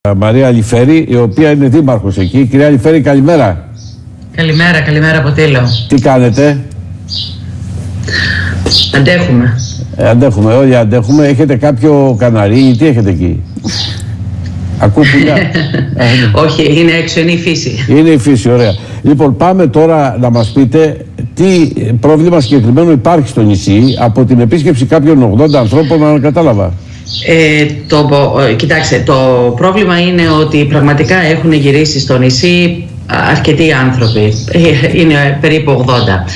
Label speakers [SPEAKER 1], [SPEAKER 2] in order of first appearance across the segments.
[SPEAKER 1] Μαρία Αλιφέρη, η οποία είναι δήμαρχος εκεί. Κυρία Αλιφέρη, καλημέρα.
[SPEAKER 2] Καλημέρα από Τήλο.
[SPEAKER 1] Τι κάνετε?
[SPEAKER 2] Αντέχουμε.
[SPEAKER 1] Αντέχουμε, όλοι αντέχουμε. Έχετε κάποιο καναρί, τι έχετε εκεί? Ακούω πουλιά.
[SPEAKER 2] Όχι, είναι έξω, είναι η φύση.
[SPEAKER 1] Είναι η φύση, ωραία. Λοιπόν, πάμε τώρα να μας πείτε τι πρόβλημα συγκεκριμένο υπάρχει στο νησί από την επίσκεψη κάποιων 80 ανθρώπων, αν κατάλαβα.
[SPEAKER 2] Κοιτάξτε, το πρόβλημα είναι ότι πραγματικά έχουν γυρίσει στο νησί αρκετοί άνθρωποι, είναι περίπου 80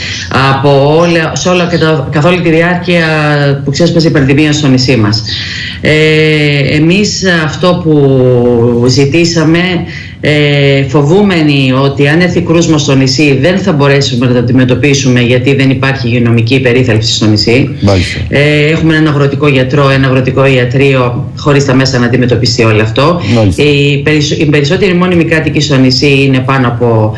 [SPEAKER 2] καθ' όλη τη διάρκεια που ξέσπασε η πανδημία στο νησί μας. Εμείς αυτό που ζητήσαμε, φοβούμενοι ότι αν έρθει κρούσμα στο νησί δεν θα μπορέσουμε να το αντιμετωπίσουμε, γιατί δεν υπάρχει υγειονομική περίθαλψη στο νησί. Έχουμε έναν αγροτικό γιατρό, ένα αγροτικό ιατρείο, χωρίς τα μέσα να αντιμετωπιστεί όλο αυτό. Οι περισσότεροι μόνιμοι κάτοικοι στο νησί είναι πάνω από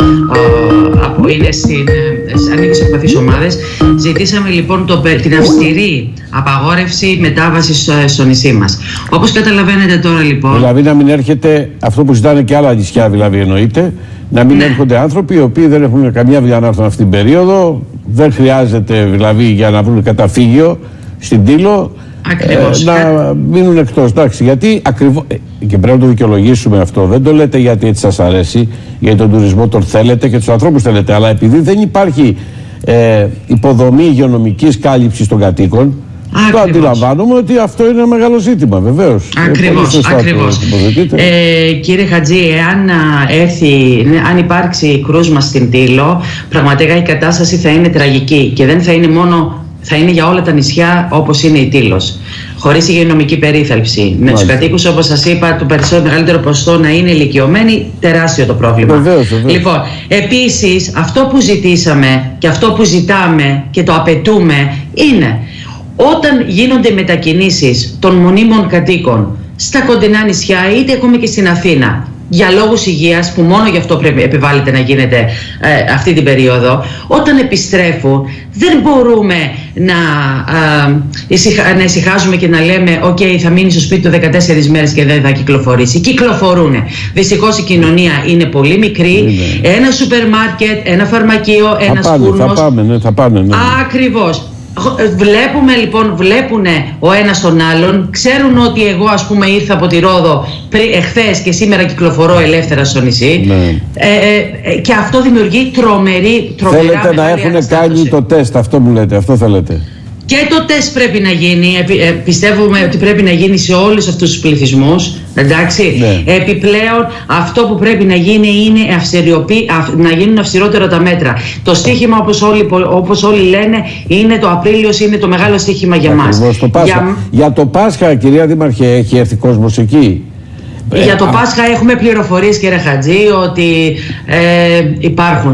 [SPEAKER 2] ανήκουν σε ευπαθείς ομάδες. Ζητήσαμε λοιπόν την αυστηρή απαγόρευση μετάβασης στο νησί μας. Όπως καταλαβαίνετε τώρα λοιπόν. Δηλαδή
[SPEAKER 1] να μην έρχεται αυτό που ζητάνε και άλλα νησιά, δηλαδή εννοείται, να μην έρχονται άνθρωποι οι οποίοι δεν έχουν καμία δουλειά να έρθουν αυτή την περίοδο, δεν χρειάζεται δηλαδή για να βρουν καταφύγιο στην Τήλο. Να μείνουν εκτός, εντάξει, γιατί ακριβώς, και πρέπει να το δικαιολογήσουμε αυτό, δεν το λέτε γιατί έτσι σας αρέσει, γιατί τον τουρισμό τον θέλετε και τους ανθρώπους θέλετε, αλλά επειδή δεν υπάρχει υποδομή υγειονομικής κάλυψης των κατοίκων, το αντιλαμβάνομαι ότι αυτό είναι ένα μεγάλο ζήτημα, βεβαίως.
[SPEAKER 2] Ακριβώς. Κύριε Χατζή, αν υπάρξει κρούσμα στην Τήλο, πραγματικά η κατάσταση θα είναι τραγική και δεν θα είναι μόνο, θα είναι για όλα τα νησιά όπως είναι η Τήλος. Χωρίς υγειονομική περίθαλψη. Με τους κατοίκους, όπως σας είπα, το μεγαλύτερο ποσοστό να είναι ηλικιωμένοι, τεράστιο το πρόβλημα.
[SPEAKER 1] Βεβαίως.
[SPEAKER 2] Λοιπόν, επίσης, αυτό που ζητήσαμε και αυτό που ζητάμε και το απαιτούμε είναι όταν γίνονται μετακινήσεις των μονίμων κατοίκων στα κοντινά νησιά, είτε ακόμη και στην Αθήνα, για λόγους υγείας, που μόνο γι' αυτό επιβάλλεται να γίνεται αυτή την περίοδο, όταν επιστρέφουν δεν μπορούμε να ησυχάζουμε και να λέμε «ΟΚ, θα μείνει στο σπίτι του 14 μέρες και δεν θα κυκλοφορήσει». Κυκλοφορούν. Δυστυχώς η κοινωνία είναι πολύ μικρή. Ένα σούπερ μάρκετ, ένα φαρμακείο, ένας φούρνος.
[SPEAKER 1] Θα πάνε.
[SPEAKER 2] Ακριβώς. Βλέπουν ο ένας τον άλλον, ξέρουν ότι εγώ ας πούμε ήρθα από τη Ρόδο εχθές και σήμερα κυκλοφορώ ελεύθερα στο νησί. Και αυτό δημιουργεί τρομερά.
[SPEAKER 1] Θέλετε να έχουν κάνει το τεστ, αυτό μου λέτε, αυτό θέλετε?
[SPEAKER 2] Και το τεστ πρέπει να γίνει, πιστεύουμε ότι πρέπει να γίνει σε όλους αυτούς τους πληθυσμούς, εντάξει. Επιπλέον αυτό που πρέπει να γίνει είναι να γίνουν αυστηρότερα τα μέτρα. Το στίχημα, όπως όλοι λένε, είναι το Απρίλιος, είναι το μεγάλο στίχημα για μας.
[SPEAKER 1] Για το Πάσχα, κυρία Δήμαρχε, έχει έρθει κόσμος εκεί?
[SPEAKER 2] Για το Πάσχα έχουμε πληροφορίες, κύριε Χατζή, ότι υπάρχουν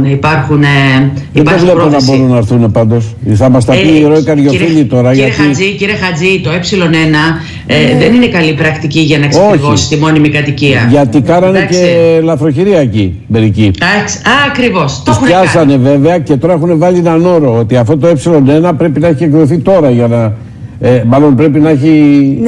[SPEAKER 1] δεν βλέπω να μπορούν να έρθουν πάντως. Θα μας τα πει η Ρώη Καριοφίλη τώρα.
[SPEAKER 2] Κύριε Χατζή, το ε1 δεν είναι καλή πρακτική για να εξακριβώσει τη μόνιμη κατοικία.
[SPEAKER 1] Γιατί κάνανε και λαθροχειρία εκεί μερικοί.
[SPEAKER 2] Ακριβώς.
[SPEAKER 1] Τους πιάσανε βέβαια και τώρα έχουν βάλει έναν όρο ότι αυτό το ε1 πρέπει να έχει εκδοθεί τώρα για να... μάλλον πρέπει να έχει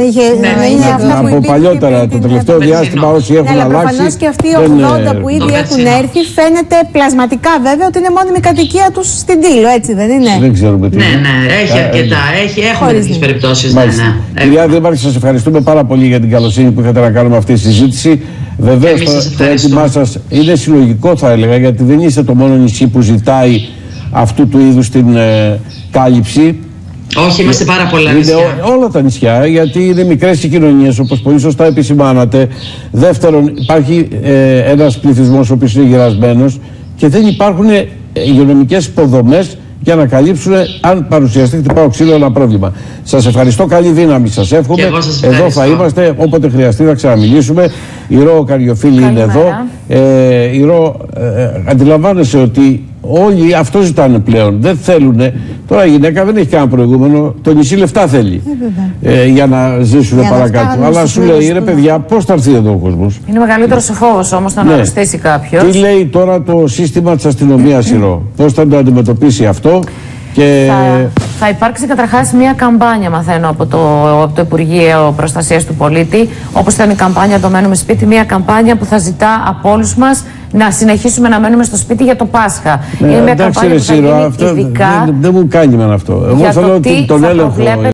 [SPEAKER 1] από παλιότερα, το τελευταίο διάστημα όσοι έχουν αλλάξει.
[SPEAKER 3] Αλλά προφανώς και αυτοί οι 80 που ήδη έχουν έρθει, φαίνεται πλασματικά βέβαια ότι είναι μόνιμη κατοικία τους στην Τήλο, έτσι δεν είναι?
[SPEAKER 1] Δεν ξέρουμε τι.
[SPEAKER 2] Ναι, έχει αρκετά. Έχουμε τέτοιες περιπτώσεις.
[SPEAKER 1] Κυρία Δήμαρχε, σας ευχαριστούμε πάρα πολύ για την καλοσύνη που είχατε να κάνουμε αυτή τη συζήτηση. Βεβαίως το έτοιμά σας είναι συλλογικό, θα έλεγα, γιατί δεν είστε το μόνο νησί που ζητάει αυτού του είδους την κάλυψη.
[SPEAKER 2] Όχι, είμαστε πάρα πολλά νησιά.
[SPEAKER 1] Όλα τα νησιά, γιατί είναι μικρές οι κοινωνίες, όπως πολύ σωστά επισημάνατε. Δεύτερον, υπάρχει ένας πληθυσμός ο οποίος είναι γερασμένος και δεν υπάρχουν υγειονομικές υποδομές για να καλύψουν, αν παρουσιαστεί χτυπάω ξύλο, ένα πρόβλημα. Σας ευχαριστώ, καλή δύναμη σας εύχομαι. Εδώ θα είμαστε, όποτε χρειαστεί να ξαναμιλήσουμε. Η Ρώη Καριοφίλη είναι εδώ. Η Ρώη, αντιλαμβάνεσαι ότι όλοι αυτό ζητάνε πλέον. Δεν θέλουν. Τώρα η γυναίκα δεν έχει κανένα προηγούμενο. Το νησί λεφτά θέλει για να ζήσουν παρακάτω. Αλλά σου λέει, ρε παιδιά, πώς θα έρθει εδώ ο κόσμος?
[SPEAKER 3] Είναι μεγαλύτερος ο φόβος όμως να αρρωστήσει κάποιος.
[SPEAKER 1] Τι λέει τώρα το σύστημα της αστυνομίας, η Ρώη? Πώς θα το αντιμετωπίσει αυτό? Και
[SPEAKER 4] Θα υπάρξει καταρχάς μια καμπάνια, μαθαίνω από το Υπουργείο Προστασίας του Πολίτη, όπως ήταν η καμπάνια «Το μένουμε σπίτι», μια καμπάνια που θα ζητά από όλους μας να συνεχίσουμε να μένουμε στο σπίτι για το Πάσχα. Είναι μια καμπάνια που θα γίνει ειδικά.
[SPEAKER 1] Δεν μου κάνει με αυτό. Εγώ θέλω τον έλεγχο.